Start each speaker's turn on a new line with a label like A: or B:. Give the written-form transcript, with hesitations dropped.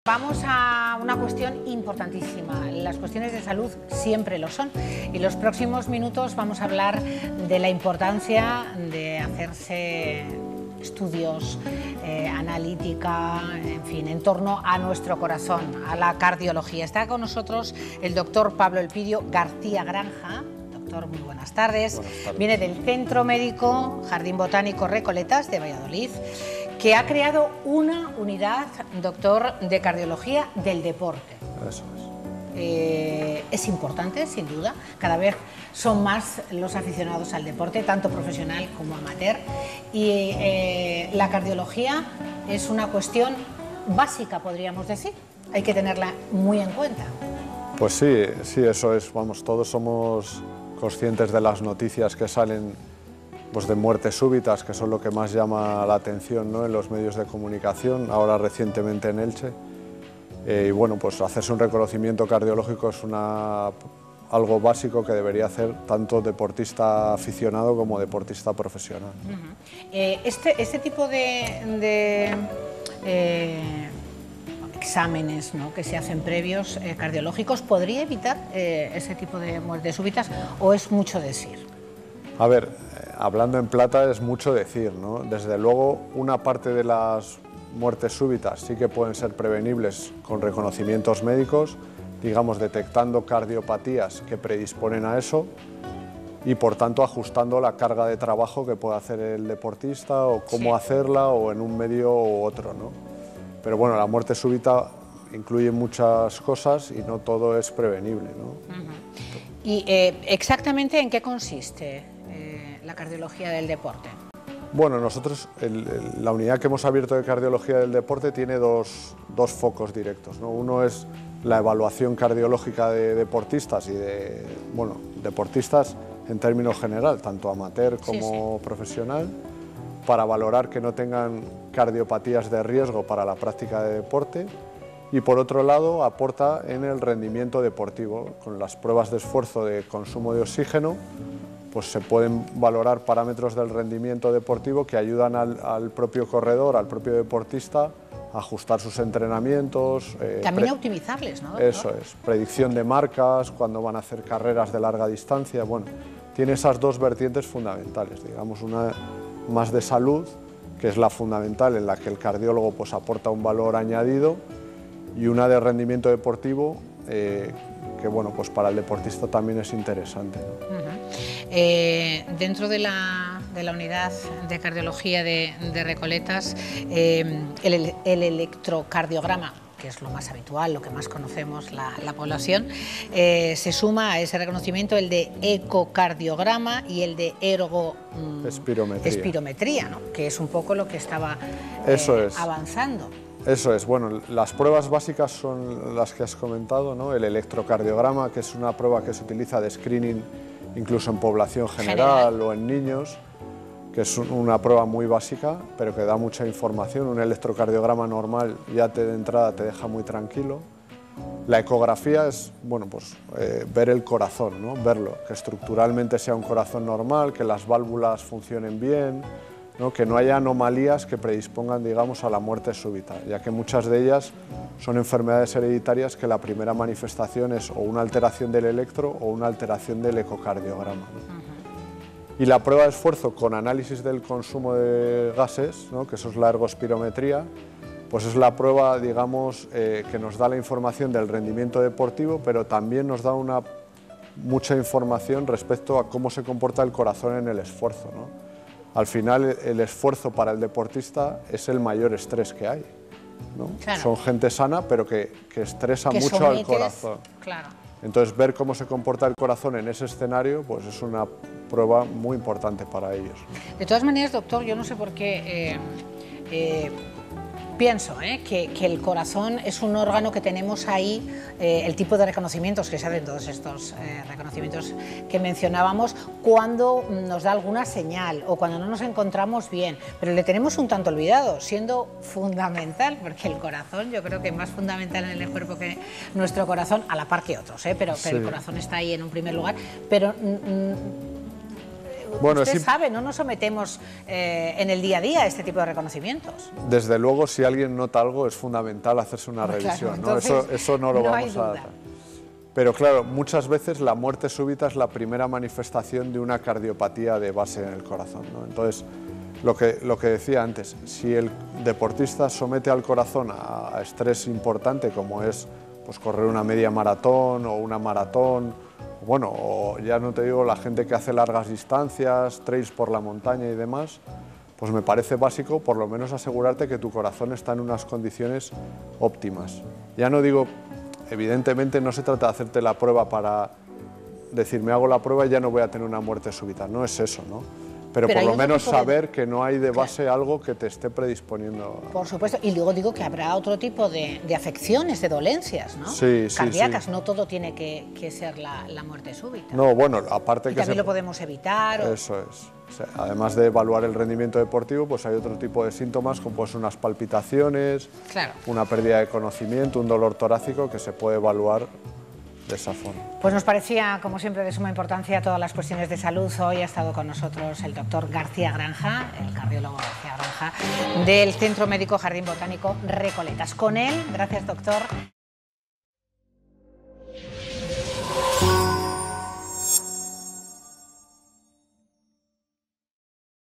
A: Vamos a una cuestión importantísima. Las cuestiones de salud siempre lo son. Y los próximos minutos vamos a hablar de la importancia de hacerse estudios, analítica, en fin, en torno a nuestro corazón, a la cardiología. Está con nosotros el doctor Pablo Elpidio García Granja. Doctor, muy buenas tardes.
B: Buenas tardes.
A: Viene del Centro Médico Jardín Botánico Recoletas de Valladolid, que ha creado una unidad, doctor, de cardiología del deporte.
B: Eso es.
A: Es importante, sin duda. Cada vez son más los aficionados al deporte, tanto profesional como amateur. Y la cardiología es una cuestión básica, podríamos decir. Hay que tenerla muy en cuenta.
B: Pues sí, eso es. Vamos, todos somos conscientes de las noticias que salen, pues, de muertes súbitas, que son lo que más llama la atención, ¿no?, en los medios de comunicación, ahora recientemente en Elche. Y bueno, pues hacerse un reconocimiento cardiológico es algo básico que debería hacer tanto deportista aficionado como deportista profesional.
A: Este tipo de exámenes, ¿no?, que se hacen previos cardiológicos, ¿podría evitar ese tipo de muertes súbitas o es mucho decir?
B: A ver, hablando en plata es mucho decir, ¿no? Desde luego, una parte de las muertes súbitas sí que pueden ser prevenibles con reconocimientos médicos, digamos, detectando cardiopatías que predisponen a eso y, por tanto, ajustando la carga de trabajo que puede hacer el deportista o cómo hacerla o en un medio u otro, ¿no? Pero bueno, la muerte súbita incluye muchas cosas y no todo es prevenible, ¿no?
A: ¿Y exactamente en qué consiste la cardiología del deporte?
B: Bueno, nosotros, la unidad que hemos abierto de cardiología del deporte tiene dos focos directos, ¿no? Uno es la evaluación cardiológica de deportistas y de, bueno, deportistas en términos general, tanto amateur como profesional, para valorar que no tengan cardiopatías de riesgo para la práctica de deporte. Y por otro lado, aporta en el rendimiento deportivo. Con las pruebas de esfuerzo de consumo de oxígeno, pues se pueden valorar parámetros del rendimiento deportivo que ayudan al propio corredor, al propio deportista, a ajustar sus entrenamientos.
A: También a optimizarles, ¿no, doctor?
B: Eso es, predicción de marcas, cuando van a hacer carreras de larga distancia. Bueno, tiene esas dos vertientes fundamentales, digamos, una más de salud, que es la fundamental, en la que el cardiólogo pues aporta un valor añadido, y una de rendimiento deportivo, que bueno, pues para el deportista también es interesante, ¿no?
A: Dentro de la unidad de cardiología de Recoletas, el electrocardiograma, que es lo más habitual, lo que más conocemos la población, se suma a ese reconocimiento el de ecocardiograma y el de espirometría, ¿no?, que es un poco lo que estaba avanzando.
B: Eso es, bueno, las pruebas básicas son las que has comentado, ¿no? El electrocardiograma, que es una prueba que se utiliza de screening incluso en población general o en niños, que es una prueba muy básica, pero que da mucha información. Un electrocardiograma normal ya de entrada te deja muy tranquilo. La ecografía es, bueno, pues ver el corazón, ¿no? Verlo, que estructuralmente sea un corazón normal, que las válvulas funcionen bien, ¿no?, que no haya anomalías que predispongan, digamos, a la muerte súbita, ya que muchas de ellas son enfermedades hereditarias que la primera manifestación es o una alteración del electro o una alteración del ecocardiograma, ¿no? Y la prueba de esfuerzo con análisis del consumo de gases, ¿no?, que eso es la ergospirometría, pues es la prueba, digamos, que nos da la información del rendimiento deportivo, pero también nos da mucha información respecto a cómo se comporta el corazón en el esfuerzo, ¿no? Al final, el esfuerzo para el deportista es el mayor estrés que hay, ¿no?
A: Claro.
B: Son gente sana, pero que estresa mucho al corazón.
A: Claro.
B: Entonces, ver cómo se comporta el corazón en ese escenario, pues es una prueba muy importante para ellos, ¿no?
A: De todas maneras, doctor, yo no sé por qué pienso que el corazón es un órgano que tenemos ahí, el tipo de reconocimientos que se hacen, todos estos reconocimientos que mencionábamos, cuando nos da alguna señal o cuando no nos encontramos bien, pero le tenemos un tanto olvidado, siendo fundamental, porque el corazón yo creo que es más fundamental en el cuerpo que nuestro corazón, a la par que otros, pero el corazón está ahí en un primer lugar, pero
B: Bueno,
A: usted sabe, no nos sometemos en el día a día a este tipo de reconocimientos.
B: Desde luego, si alguien nota algo, es fundamental hacerse una revisión,
A: claro, entonces,
B: ¿no? Eso no lo
A: no
B: vamos a... Pero claro, muchas veces la muerte súbita es la primera manifestación de una cardiopatía de base en el corazón, ¿no? Entonces, lo que decía antes, si el deportista somete al corazón a estrés importante, como es pues, correr una media maratón o una maratón, bueno, o ya no te digo la gente que hace largas distancias, trails por la montaña y demás, pues me parece básico por lo menos asegurarte que tu corazón está en unas condiciones óptimas. Ya no digo, evidentemente no se trata de hacerte la prueba para decir me hago la prueba y ya no voy a tener una muerte súbita, no es eso, ¿no? Pero por lo menos saber que no hay de base algo que te esté predisponiendo.
A: Por supuesto, y luego digo que habrá otro tipo de afecciones, de dolencias, ¿no?
B: Sí,
A: cardíacas,
B: sí.
A: No todo tiene que ser la muerte súbita.
B: No, bueno, aparte
A: y
B: que
A: también lo podemos evitar.
B: Eso es. O sea, además de evaluar el rendimiento deportivo, pues hay otro tipo de síntomas como pues unas palpitaciones,
A: claro,
B: una pérdida de conocimiento, un dolor torácico que se puede evaluar de esa forma.
A: Pues nos parecía, como siempre, de suma importancia todas las cuestiones de salud. Hoy ha estado con nosotros el doctor García Granja, el cardiólogo García Granja, del Centro Médico Jardín Botánico Recoletas. Con él, gracias doctor.